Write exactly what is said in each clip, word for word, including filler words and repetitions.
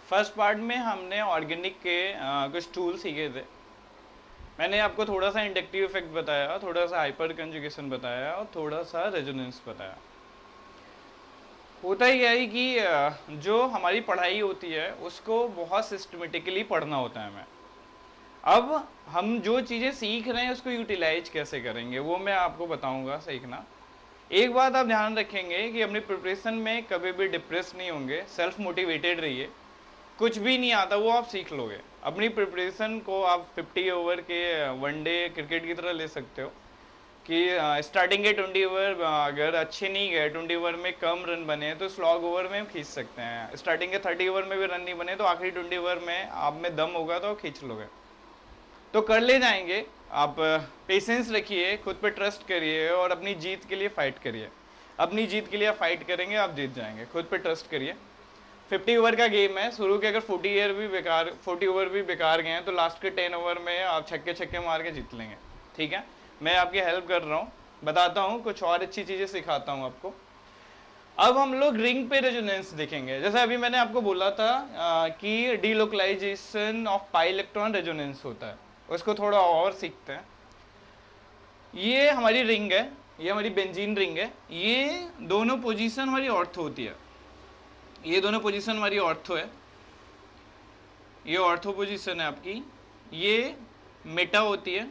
First part में हमने organic के आ, कुछ टूल सीखे थे। मैंने आपको थोड़ा सा इंडक्टिव इफेक्ट बताया, थोड़ा सा हाइपर कंजुगेशन बताया और थोड़ा सा रेजोनेंस बताया। होता ही है कि जो हमारी पढ़ाई होती है उसको बहुत सिस्टमेटिकली पढ़ना होता है हमें। अब हम जो चीज़ें सीख रहे हैं उसको यूटिलाइज कैसे करेंगे वो मैं आपको बताऊंगा सीखना। एक बात आप ध्यान रखेंगे कि अपनी प्रिपरेशन में कभी भी डिप्रेस नहीं होंगे, सेल्फ मोटिवेटेड रहिए। कुछ भी नहीं आता वो आप सीख लोगे। अपनी प्रिपरेशन को आप फिफ्टी ओवर के वनडे क्रिकेट की तरह ले सकते हो कि स्टार्टिंग के ट्वेंटी ओवर अगर अच्छे नहीं गए, ट्वेंटी ओवर में कम रन बने तो स्लॉग ओवर में खींच सकते हैं। स्टार्टिंग के थर्टी ओवर में भी रन नहीं बने तो आखिरी ट्वेंटी ओवर में आप में दम होगा तो खींच लोगे, तो कर ले जाएंगे। आप पेशेंस रखिए, खुद पे ट्रस्ट करिए और अपनी जीत के लिए फाइट करिए। अपनी जीत के लिए आप फाइट करेंगे, आप जीत जाएंगे। खुद पे ट्रस्ट करिए। फिफ्टी ओवर का गेम है, शुरू के अगर फोर्टी ईयर भी बेकार फोर्टी ओवर भी बेकार गए हैं तो लास्ट के टेन ओवर में आप छक्के छक्के मार के जीत लेंगे। ठीक है, मैं आपकी हेल्प कर रहा हूँ, बताता हूँ, कुछ और अच्छी चीज़ें सिखाता हूँ आपको। अब हम लोग रिंग पे रेजोनेंस देखेंगे। जैसे अभी मैंने आपको बोला था आ, कि delocalisation of pi electron resonance होता है, उसको थोड़ा और सीखते हैं। ये हमारी रिंग है, ये हमारी बेंजीन रिंग है। ये दोनों पोजीशन हमारी ऑर्थो होती है। ये दोनों पोजीशन हमारी ऑर्थो है, ये ऑर्थो पोजीशन है आपकी। ये मेटा होती है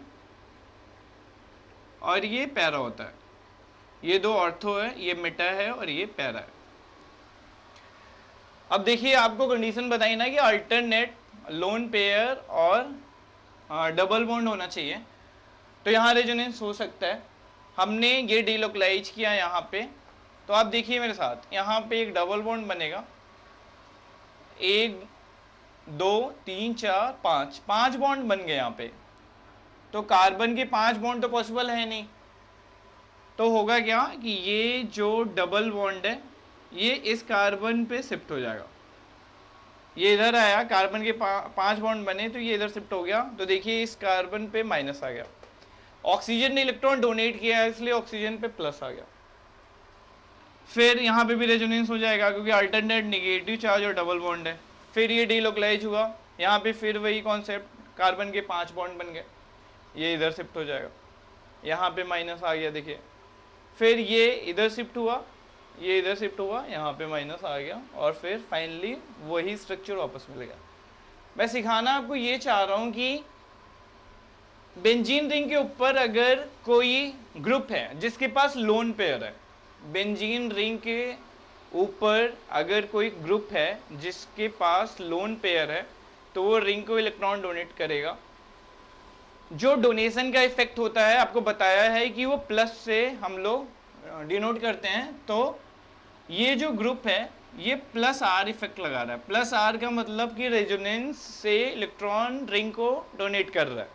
और ये पैरा होता है। ये दो ऑर्थो है, ये मेटा है और ये पैरा है। अब देखिए, आपको कंडीशन बताई ना कि अल्टरनेट लोन पेयर और डबल बॉन्ड होना चाहिए, तो यहाँ रेजोनेंस हो सकता है। हमने ये डीलोकलाइज किया यहाँ पे, तो आप देखिए मेरे साथ, यहाँ पे एक डबल बॉन्ड बनेगा। एक दो तीन चार पाँच पाँच बॉन्ड बन गए यहाँ पे। तो कार्बन के पांच बॉन्ड तो पॉसिबल है नहीं, तो होगा क्या कि ये जो डबल बॉन्ड है ये इस कार्बन पे शिफ्ट हो जाएगा। ये इधर आया, कार्बन के पा, पांच बॉन्ड बने तो ये इधर शिफ्ट हो गया। तो देखिए इस कार्बन पे माइनस आ गया। ऑक्सीजन ने इलेक्ट्रॉन डोनेट किया है इसलिए ऑक्सीजन पे प्लस आ गया। फिर यहाँ पे भी रेजोनेंस हो जाएगा क्योंकि अल्टरनेट नेगेटिव चार्ज और डबल बॉन्ड है। फिर ये डीलोकलाइज हुआ, यहाँ पे फिर वही कॉन्सेप्ट, कार्बन के पांच बॉन्ड बन गए, ये इधर शिफ्ट हो जाएगा। यहाँ पे माइनस आ गया देखिए। फिर ये इधर शिफ्ट हुआ, ये इधर शिफ्ट हुआ, यहाँ पे माइनस आ गया और फिर फाइनली वही स्ट्रक्चर वापस मिल गया। मैं सिखाना आपको ये चाह रहा हूँ कि बेंजीन रिंग के ऊपर अगर कोई ग्रुप है जिसके पास लोन पेयर है, बेंजीन रिंग के ऊपर अगर कोई ग्रुप है जिसके पास लोन पेयर है तो वो रिंग को इलेक्ट्रॉन डोनेट करेगा। जो डोनेशन का इफेक्ट होता है आपको बताया है कि वो प्लस से हम लोग डिनोट करते हैं। तो ये जो ग्रुप है ये प्लस आर इफेक्ट लगा रहा है। प्लस आर का मतलब कि रेजोनेंस से इलेक्ट्रॉन रिंग को डोनेट कर रहा है।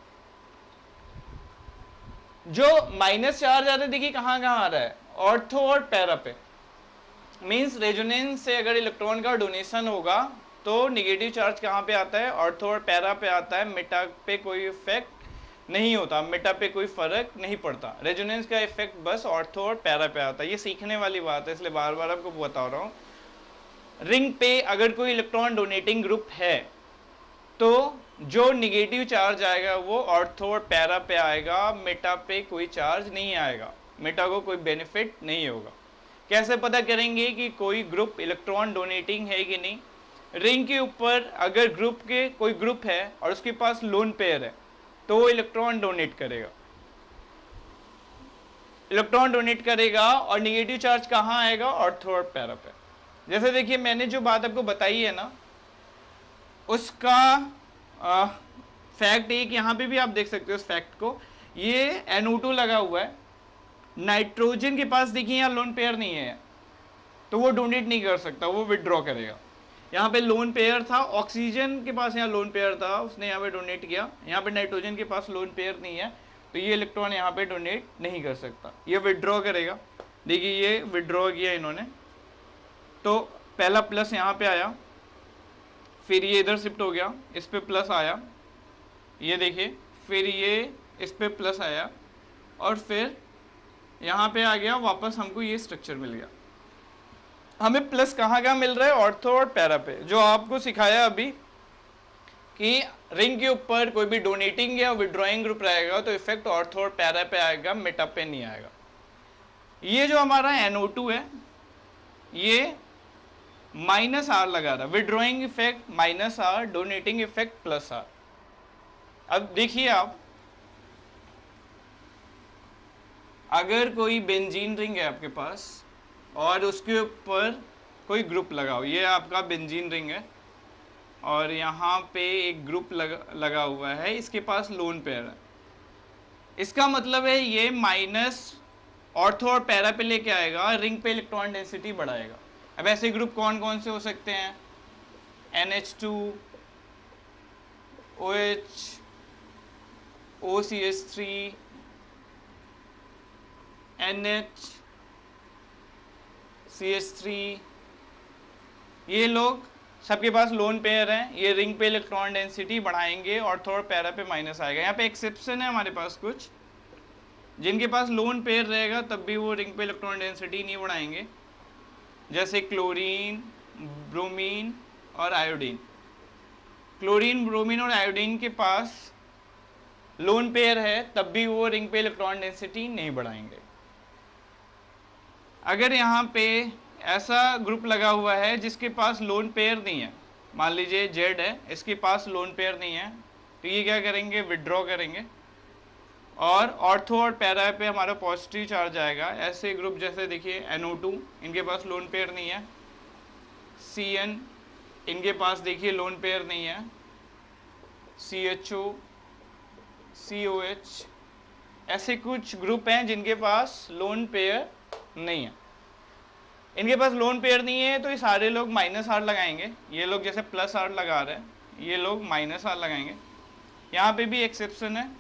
जो माइनस चार्ज आता है देखिए कहाँ कहाँ आ रहा है, ऑर्थो और पैरा पे। मीन्स रेजोनेंस से अगर इलेक्ट्रॉन का डोनेशन होगा तो निगेटिव चार्ज कहाँ पे आता है, ऑर्थो और पैरा पे आता है। मेटा पे कोई इफेक्ट नहीं होता, मेटा पे कोई फर्क नहीं पड़ता। रेजोनेंस का इफेक्ट बस ऑर्थो और पैरा पे आता है। ये सीखने वाली बात है इसलिए बार बार आपको बता रहा हूँ। रिंग पे अगर कोई इलेक्ट्रॉन डोनेटिंग ग्रुप है तो जो निगेटिव चार्ज आएगा वो ऑर्थो और पैरा पे आएगा, मेटा पे कोई चार्ज नहीं आएगा, मेटा को कोई बेनिफिट नहीं होगा। कैसे पता करेंगे कि कोई ग्रुप इलेक्ट्रॉन डोनेटिंग है कि नहीं? रिंग के ऊपर अगर ग्रुप के कोई ग्रुप है और उसके पास लोन पेयर है तो वो इलेक्ट्रॉन डोनेट करेगा, इलेक्ट्रॉन डोनेट करेगा और निगेटिव चार्ज कहाँ आएगा, ऑर्थो और पैरा पे। जैसे देखिए मैंने जो बात आपको बताई है ना उसका आ, फैक्ट एक यहाँ पे भी आप देख सकते हो इस फैक्ट को। ये एन ओ टू लगा हुआ है, नाइट्रोजन के पास देखिए यहाँ लोन पेयर नहीं है तो वो डोनेट नहीं कर सकता, वो विड्रॉ करेगा। यहाँ पे लोन पेयर था, ऑक्सीजन के पास यहाँ लोन पेयर था, उसने यहाँ पे डोनेट किया। यहाँ पे नाइट्रोजन के पास लोन पेयर नहीं है तो ये इलेक्ट्रॉन यहाँ पे डोनेट नहीं कर सकता, ये विड्रॉ करेगा। देखिए ये विड्रॉ किया इन्होंने, तो पहला प्लस यहाँ पे आया, फिर ये इधर शिफ्ट हो गया, इस पे प्लस आया, ये देखिए, फिर ये इस पे प्लस आया और फिर यहाँ पे आ गया वापस, हमको ये स्ट्रक्चर मिल गया। हमें प्लस कहाँ कहाँ मिल रहा है, ऑर्थो और पैरा पे, जो आपको सिखाया अभी कि रिंग के ऊपर कोई भी डोनेटिंग या विड्रॉइंग ग्रुप रहेगा तो इफेक्ट ऑर्थो और पैरा पे आएगा, मेटा पे नहीं आएगा। ये जो हमारा एन ओ टू है ये माइनस आर लगा रहा है, withdrawing effect minus R, donating effect plus R. अब देखिए आप, अगर कोई बेंजीन रिंग है आपके पास और उसके ऊपर कोई ग्रुप लगाओ, ये आपका बेंजीन रिंग है और यहाँ पे एक ग्रुप लगा लगा हुआ है, इसके पास लोन पेयर है, इसका मतलब है ये माइनस ऑर्थो और पैरा पे लेके आएगा, रिंग पे इलेक्ट्रॉन डेंसिटी बढ़ाएगा। अब ऐसे ग्रुप कौन कौन से हो सकते हैं, N H two, O H, O C H three, N H, C H three, ये लोग सबके पास लोन पेयर हैं, ये रिंग पे इलेक्ट्रॉन डेंसिटी बढ़ाएंगे, ऑर्थो और पैरा पे माइनस आएगा। यहाँ पे एक्सेप्शन है हमारे पास कुछ, जिनके पास लोन पेयर रहेगा तब भी वो रिंग पे इलेक्ट्रॉन डेंसिटी नहीं बढ़ाएंगे, जैसे क्लोरीन, ब्रोमीन और आयोडीन। क्लोरीन, ब्रोमीन और आयोडीन के पास लोन पेयर है तब भी वो रिंग पे इलेक्ट्रॉन डेंसिटी नहीं बढ़ाएंगे। अगर यहाँ पे ऐसा ग्रुप लगा हुआ है जिसके पास लोन पेयर नहीं है, मान लीजिए जेड है, इसके पास लोन पेयर नहीं है, तो ये क्या करेंगे, विड्रॉ करेंगे और ऑर्थो और पैरा पे हमारा पॉजिटिव चार्ज आएगा। ऐसे ग्रुप जैसे देखिए एन ओ टू, इनके पास लोन पेयर नहीं है, सी एन, इनके पास देखिए लोन पेयर नहीं है, सी एच ओ, सी ओ एच, ऐसे कुछ ग्रुप हैं जिनके पास लोन पेयर नहीं है। इनके पास लोन पेयर नहीं है तो ये सारे लोग माइनस आर लगाएंगे, ये लोग जैसे प्लस आर लगा रहे हैं, ये लोग माइनस आर लगाएंगे। यहाँ पे भी एक्सेप्शन है,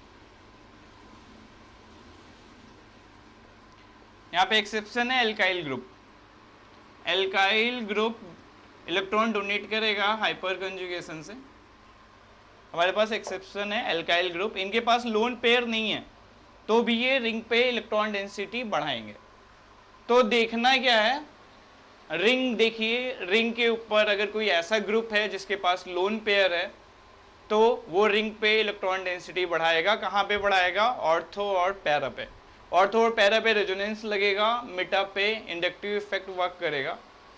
यहाँ पे एक्सेप्शन है alkyl group. Alkyl group electron donate करेगा हाइपर कंजुगेशन से, हमारे पास एक्सेप्शन है एल्काइल ग्रुप, इनके पास लोन पेयर नहीं है तो भी ये रिंग पे इलेक्ट्रॉन डेंसिटी बढ़ाएंगे। तो देखना क्या है, रिंग देखिए, रिंग के ऊपर अगर कोई ऐसा ग्रुप है जिसके पास लोन पेयर है तो वो रिंग पे इलेक्ट्रॉन डेंसिटी बढ़ाएगा। कहाँ पे बढ़ाएगा, ऑर्थो और पैरा पे। ऑर्थो और पैरा पे रेजोनेंस लगेगा, मेटा पे इंडक्टिव इफेक्ट वर्क करेगा।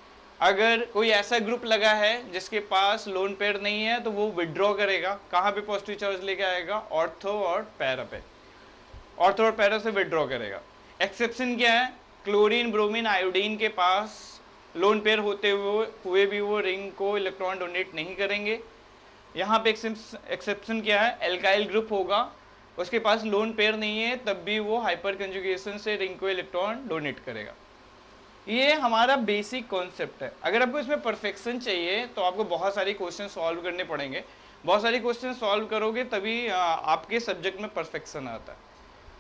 अगर कोई ऐसा ग्रुप लगा है जिसके पास लोन पेयर नहीं है तो वो विड्रॉ करेगा, कहाँ पे पॉजिटिव चार्ज लेके आएगा, ऑर्थो और पैरा पे, ऑर्थो और पैरा से विड्रॉ करेगा। एक्सेप्शन क्या है, क्लोरीन, ब्रोमीन, आयोडीन के पास लोन पेयर होते हुए हुए भी वो रिंग को इलेक्ट्रॉन डोनेट नहीं करेंगे। यहाँ पे एक्सेप्शन क्या है, एल्काइल ग्रुप होगा, उसके पास लोन पेयर नहीं है तब भी वो हाइपर कंजुगेशन से रिंग को इलेक्ट्रॉन डोनेट करेगा। ये हमारा बेसिक कॉन्सेप्ट है। अगर आपको इसमें परफेक्शन चाहिए तो आपको बहुत सारी क्वेश्चन सॉल्व करने पड़ेंगे, बहुत सारी क्वेश्चन सॉल्व करोगे तभी आपके सब्जेक्ट में परफेक्शन आता है।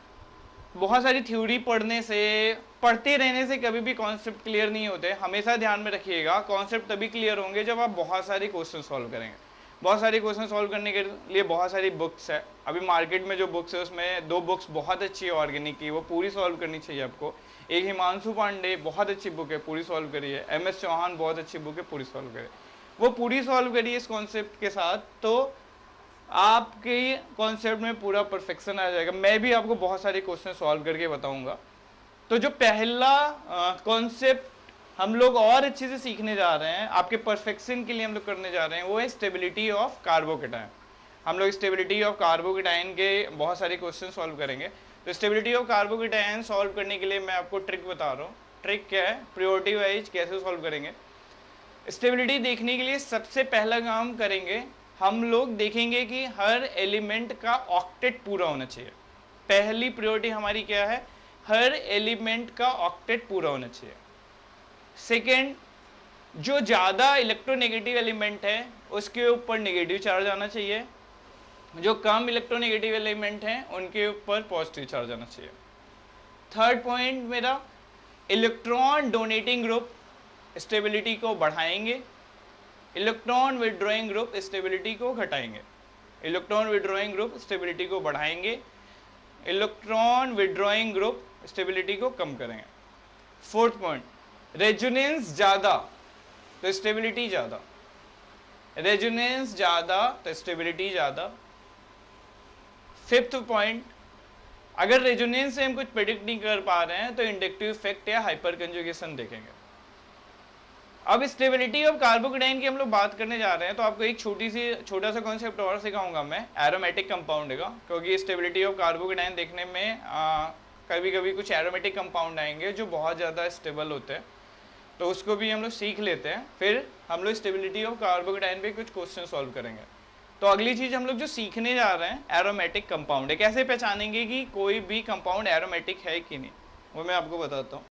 बहुत सारी थ्योरी पढ़ने से, पढ़ते रहने से कभी भी कॉन्सेप्ट क्लियर नहीं होते। हमेशा ध्यान में रखिएगा, कॉन्सेप्ट तभी क्लियर होंगे जब आप बहुत सारे क्वेश्चन सॉल्व करेंगे। बहुत सारे क्वेश्चन सॉल्व करने के लिए बहुत सारी बुक्स है, अभी मार्केट में जो बुक्स है उसमें दो बुक्स बहुत अच्छी है ऑर्गेनिक की, वो पूरी सॉल्व करनी चाहिए आपको। एक हिमांशु पांडे बहुत अच्छी बुक है, पूरी सॉल्व करिए। एम एस चौहान बहुत अच्छी बुक है, पूरी सॉल्व करिए, वो पूरी सॉल्व करिए इस कॉन्सेप्ट के साथ, तो आपके कॉन्सेप्ट में पूरा परफेक्शन आ जाएगा। मैं भी आपको बहुत सारे क्वेश्चन सॉल्व करके बताऊंगा। तो जो पहला कॉन्सेप्ट हम लोग और अच्छे से सीखने जा रहे हैं, आपके परफेक्शन के लिए हम लोग करने जा रहे हैं, वो है स्टेबिलिटी ऑफ कार्बोकेटायन। हम लोग स्टेबिलिटी ऑफ कार्बोकेटायन के बहुत सारे क्वेश्चन सॉल्व करेंगे। तो स्टेबिलिटी ऑफ कार्बोकेटायन सॉल्व करने के लिए मैं आपको ट्रिक बता रहा हूँ। ट्रिक क्या है, प्रायोरिटी वाइज कैसे सॉल्व करेंगे। स्टेबिलिटी देखने के लिए सबसे पहला काम करेंगे, हम लोग देखेंगे कि हर एलिमेंट का ऑक्टेट पूरा होना चाहिए। पहली प्रायोरिटी हमारी क्या है, हर एलिमेंट का ऑक्टेट पूरा होना चाहिए। सेकेंड, जो ज़्यादा इलेक्ट्रोनेगेटिव एलिमेंट है उसके ऊपर नेगेटिव चार्ज आना चाहिए, जो कम इलेक्ट्रोनेगेटिव एलिमेंट हैं उनके ऊपर पॉजिटिव चार्ज आना चाहिए। थर्ड पॉइंट मेरा, इलेक्ट्रॉन डोनेटिंग ग्रुप स्टेबिलिटी को बढ़ाएंगे, इलेक्ट्रॉन विड्रॉइंग ग्रुप स्टेबिलिटी को घटाएंगे। इलेक्ट्रॉन विड्रॉइंग ग्रुप स्टेबिलिटी को बढ़ाएंगे, इलेक्ट्रॉन विड्रॉइंग ग्रुप स्टेबिलिटी को कम करेंगे। फोर्थ पॉइंट, रेजोनेंस ज्यादा तो स्टेबिलिटी ज्यादा, रेजोनेंस ज्यादा तो स्टेबिलिटी ज्यादा। फिफ्थ पॉइंट, अगर रेजोनेंस से हम कुछ प्रेडिक्ट नहीं कर पा रहे हैं तो इंडक्टिव इफेक्ट या हाइपर कंजुगेशन देखेंगे। अब स्टेबिलिटी ऑफ कार्बोकेटाइन की हम लोग बात करने जा रहे हैं, तो आपको एक छोटी सी छोटा सा कॉन्सेप्ट और सिखाऊंगा मैं एरोमेटिक कंपाउंड का, क्योंकि स्टेबिलिटी ऑफ कार्बोकेटाइन देखने में आ, कभी कभी कुछ एरोमेटिक कंपाउंड आएंगे जो बहुत ज़्यादा स्टेबल होते हैं, तो उसको भी हम लोग सीख लेते हैं, फिर हम लोग स्टेबिलिटी ऑफ कार्बोकेटाइन पे कुछ क्वेश्चन सॉल्व करेंगे। तो अगली चीज़ हम लोग जो सीखने जा रहे हैं एरोमेटिक कंपाउंड है। कैसे पहचानेंगे कि कोई भी कंपाउंड एरोमेटिक है कि नहीं, वो मैं आपको बताता हूँ।